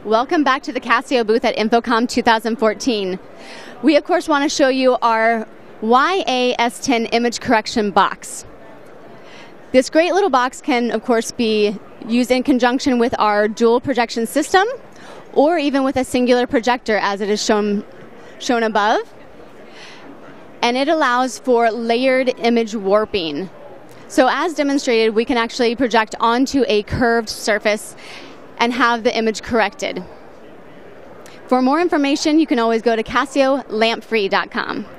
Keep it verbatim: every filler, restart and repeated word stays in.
Welcome back to the Casio booth at InfoComm two thousand fourteen. We, of course, want to show you our Y A S ten image correction box. This great little box can, of course, be used in conjunction with our dual projection system or even with a singular projector, as it is shown, shown above. And it allows for layered image warping. So as demonstrated, we can actually project onto a curved surface and have the image corrected. For more information, you can always go to casio lamp free dot com.